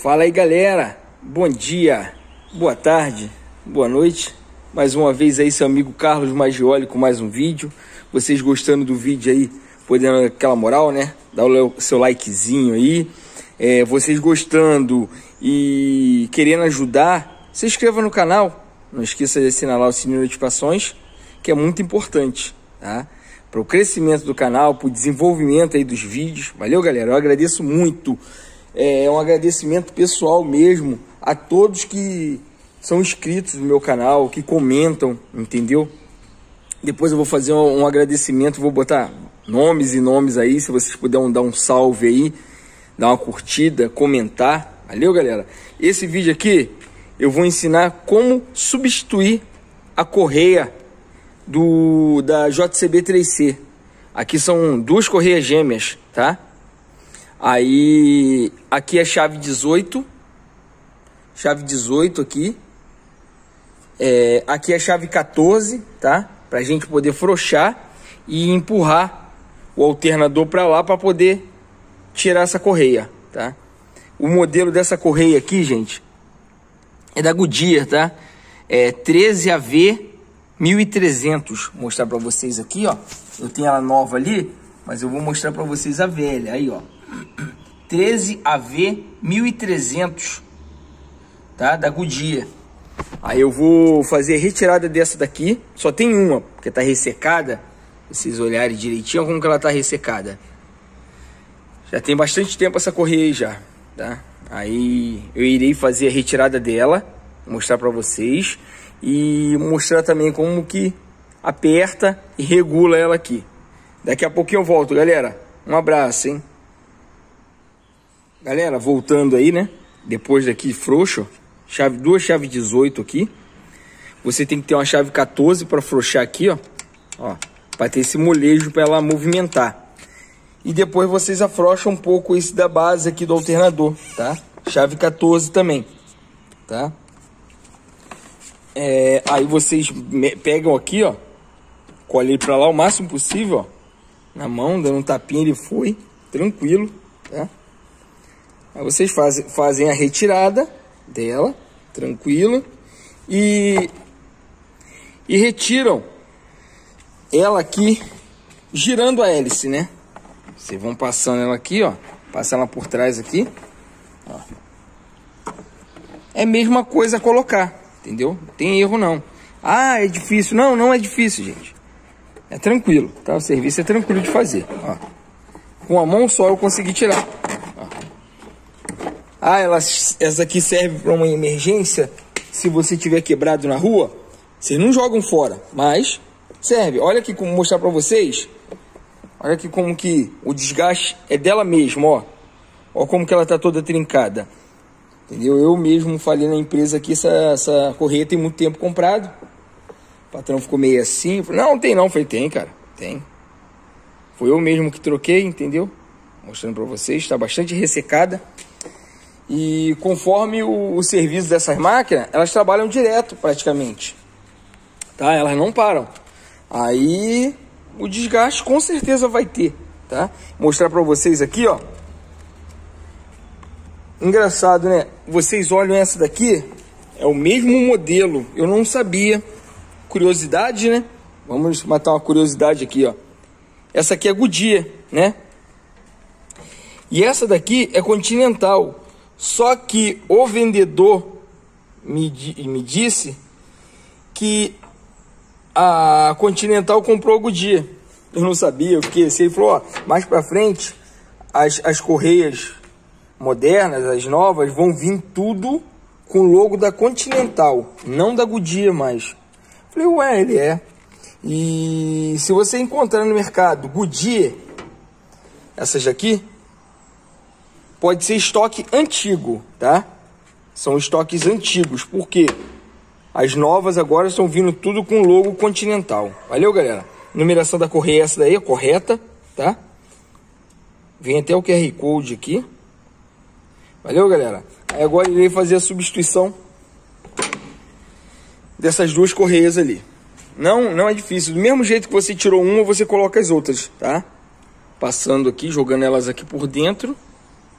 Fala aí, galera, bom dia, boa tarde, boa noite. Mais uma vez aí seu amigo Carlos Maggioli com mais um vídeo. Vocês gostando do vídeo aí, podendo aquela moral, né? Dá o seu likezinho aí. Vocês gostando e querendo ajudar, se inscreva no canal. Não esqueça de assinalar o sininho de notificações, que é muito importante, tá? Para o crescimento do canal, para o desenvolvimento aí dos vídeos. Valeu, galera, eu agradeço muito. É um agradecimento pessoal mesmo a todos que são inscritos no meu canal, que comentam, entendeu? Depois eu vou fazer um agradecimento, vou botar nomes e nomes aí, se vocês puderem dar um salve aí, dar uma curtida, comentar. Valeu, galera? Esse vídeo aqui eu vou ensinar como substituir a correia da JCB 3C. Aqui são duas correias gêmeas, tá? Aí, aqui é chave 18 aqui. Aqui é chave 14, tá? Pra gente poder frouxar e empurrar o alternador pra lá pra poder tirar essa correia, tá? O modelo dessa correia aqui, gente, é da Goodyear, tá? É 13AV1300. Vou mostrar pra vocês aqui, ó. Eu tenho ela nova ali, mas eu vou mostrar pra vocês a velha. Aí, ó. 13AV1300, tá? Da Goodyear. Aí eu vou fazer a retirada dessa daqui. Só tem uma, porque tá ressecada. Se vocês olharem direitinho como que ela tá ressecada. Já tem bastante tempo essa correia aí já, tá? Aí eu irei fazer a retirada dela, mostrar pra vocês. E mostrar também como que aperta e regula ela aqui. Daqui a pouquinho eu volto, galera. Um abraço, hein? Galera, voltando aí, né? Depois daqui frouxo, duas chaves 18 aqui. Você tem que ter uma chave 14 para frouxar aqui, ó. Ó, para ter esse molejo para ela movimentar. E depois vocês afrouxam um pouco esse da base aqui do alternador, tá? Chave 14 também, tá? Aí vocês pegam aqui, ó. Colhe ele para lá o máximo possível, ó. Na mão, dando um tapinha, ele foi. Tranquilo, tá? Aí vocês fazem a retirada dela, tranquilo, e retiram ela aqui, girando a hélice, né? Vocês vão passando ela aqui, ó, passa ela por trás aqui, ó. É a mesma coisa a colocar, entendeu? Não tem erro não. Ah, é difícil. Não, não é difícil, gente. É tranquilo, tá? O serviço é tranquilo de fazer, ó. Com a mão só eu consegui tirar. Ah, essa aqui serve para uma emergência. Se você tiver quebrado na rua, vocês não jogam fora, mas serve. Olha aqui como mostrar para vocês. Olha aqui como que o desgaste é dela mesmo, ó. Ó como que ela tá toda trincada. Entendeu? Eu mesmo falei na empresa aqui, essa correia tem muito tempo comprado. O patrão ficou meio assim. Falei, não, tem não. Falei, tem, cara, tem. Foi eu mesmo que troquei, entendeu? Mostrando para vocês, está bastante ressecada. E conforme o serviço dessas máquinas, elas trabalham direto praticamente, tá? Elas não param. Aí o desgaste com certeza vai ter, tá? Mostrar para vocês aqui, ó. Engraçado, né? Vocês olham essa daqui, é o mesmo modelo. Eu não sabia. Curiosidade, né? Vamos matar uma curiosidade aqui, ó. Essa aqui é Goodyear, né? E essa daqui é Continental. Só que o vendedor me disse que a Continental comprou a Goodyear. Eu não sabia, porque ele falou, ó, mais pra frente, as correias modernas, as novas, vão vir tudo com o logo da Continental, não da Goodyear mais. Falei, ué, ele é. E se você encontrar no mercado Goodyear, essas daqui, pode ser estoque antigo, tá? São estoques antigos, porque as novas agora estão vindo tudo com logo Continental. Valeu, galera? Numeração da correia essa daí é correta, tá? Vem até o QR Code aqui. Valeu, galera? Aí agora irei fazer a substituição dessas duas correias ali. Não é difícil. Do mesmo jeito que você tirou uma, você coloca as outras, tá? Passando aqui, jogando elas aqui por dentro.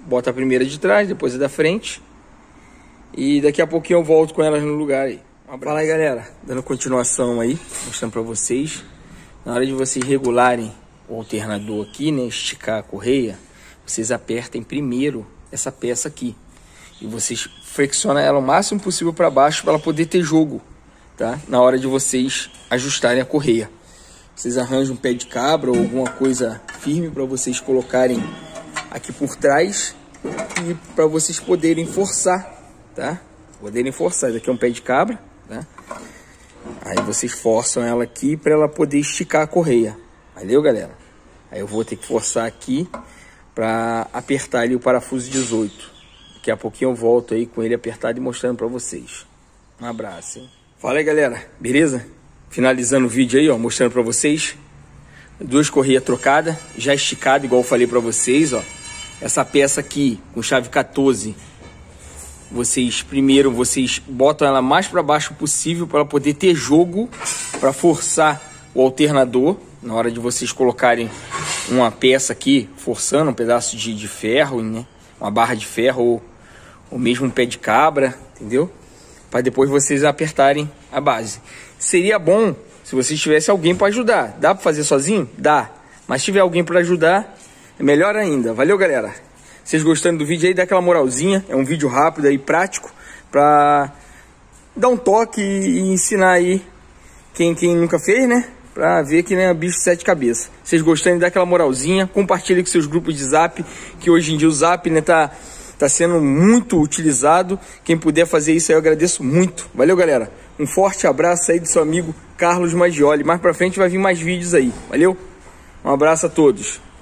bota a primeira de trás, depois a da frente. E daqui a pouquinho eu volto com elas no lugar aí. Fala aí, galera, dando continuação aí, mostrando pra vocês. Na hora de vocês regularem o alternador aqui, né, esticar a correia, vocês apertem primeiro essa peça aqui. E vocês flexionam ela o máximo possível para baixo para ela poder ter jogo, tá? Na hora de vocês ajustarem a correia. Vocês arranjam um pé de cabra ou alguma coisa firme para vocês colocarem aqui por trás e para vocês poderem forçar, tá? Poderem forçar. Esse aqui é um pé de cabra, tá? Aí vocês forçam ela aqui para ela poder esticar a correia. Valeu, galera? Aí eu vou ter que forçar aqui para apertar ali o parafuso 18. Daqui a pouquinho eu volto aí com ele apertado e mostrando para vocês. Um abraço, hein? Fala aí, galera. Beleza? Finalizando o vídeo aí, ó, mostrando para vocês. 2 correias trocadas, já esticada, igual eu falei para vocês, ó. Essa peça aqui com chave 14. Vocês botam ela mais para baixo possível para ela poder ter jogo, para forçar o alternador. Na hora de vocês colocarem uma peça aqui, forçando um pedaço de ferro, né? Uma barra de ferro ou mesmo um pé de cabra, entendeu? Para depois vocês apertarem a base. Seria bom se vocês tivessem alguém para ajudar. Dá para fazer sozinho? Dá. Mas se tiver alguém para ajudar, é melhor ainda. Valeu, galera? Vocês gostando do vídeo aí, dá aquela moralzinha. É um vídeo rápido aí, prático, para dar um toque e ensinar aí quem nunca fez, né? Pra ver que não é bicho de 7 cabeças. Vocês gostando, dá aquela moralzinha. Compartilha com seus grupos de zap, que hoje em dia o zap, né, tá sendo muito utilizado. Quem puder fazer isso aí eu agradeço muito. Valeu, galera. Um forte abraço aí do seu amigo Carlos Maggioli. Mais pra frente vai vir mais vídeos aí. Valeu? Um abraço a todos.